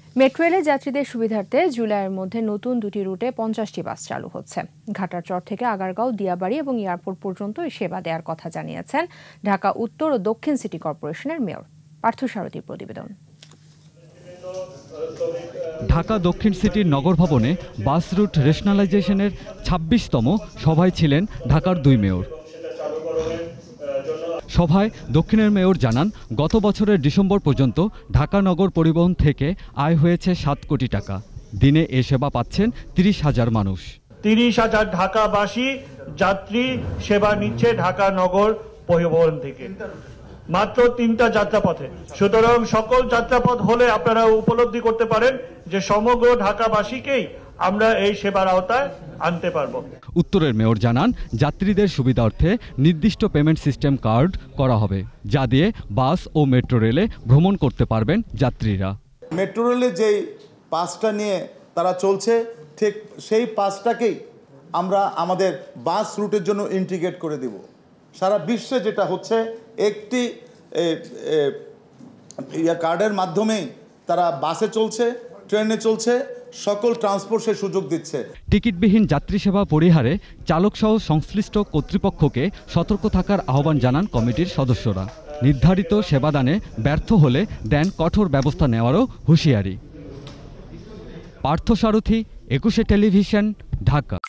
Metro রেলে যাত্রীদের সুবিধার্থে জুলাইয়ের মধ্যে নতুন 2টি রুটে 50টি বাস চালু হচ্ছে। ঘাটারচর থেকে আগারগাঁও, দিয়াবাড়ি এবং এয়ারপোর্ট পর্যন্ত এই সেবা দেওয়ার কথা জানিয়েছেন ঢাকা উত্তর ও দক্ষিণ সিটি কর্পোরেশনের মেয়র। পার্থসারথীর প্রতিবেদন। ঢাকা দক্ষিণ সিটির নগর ভবনে বাস রুট রেশনালাইজেশনের 26তম সভায় ছিলেন ঢাকার 2 মেয়র। সভায় দক্ষিণের মেয়র জানান, গত বছরের ডিসেম্বর পর্যন্ত ঢাকা নগর পরিবহন থেকে আয় হয়েছে 7 কোটি টাকা। দিনে এ সেবা পাচ্ছেন 30,000 মানুষ। 30,000 ঢাকাবাসী যাত্রী সেবা নিচ্ছে ঢাকা নগর পরিবহন থেকে, মাত্র 3টা যাত্রাপথে। সুতরাং সকল যাত্রাপথ হলে আপনারা উপলব্ধি করতে পারেন যে সমগ্র ঢাকাবাসীকেই আমরা এই সেবার আওতায় আনতে পারব। উত্তরের মেয়র জানান, যাত্রীদের সুবিধার্থে নির্দিষ্ট পেমেন্ট সিস্টেম কার্ড করা হবে, যা দিয়ে বাস ও মেট্রো রেলে ভ্রমণ করতে পারবেন যাত্রীরা। মেট্রো রেলে যেই পাসটা নিয়ে তারা চলছে, ঠিক সেই পাসটাকেই আমরা আমাদের বাস রুটের জন্য ইন্টিগ্রেট করে দেব। সারা বিশ্বে যেটা হচ্ছে, একটি কার্ডের মাধ্যমেই তারা বাসে চলছে, ট্রেনে চলছে, সকল ট্রান্সপোর্টের সুযোগ দিচ্ছে। টিকিটবিহীন যাত্রী সেবা পরিহারে চালকসহ সংশ্লিষ্ট কর্তৃপক্ষকে সতর্ক থাকার আহ্বান জানান কমিটির সদস্যরা। নির্ধারিত সেবাদানে ব্যর্থ হলে দেন কঠোর ব্যবস্থা নেওয়ারও হুঁশিয়ারি। পার্থসারথী, 21 টেলিভিশন, ঢাকা।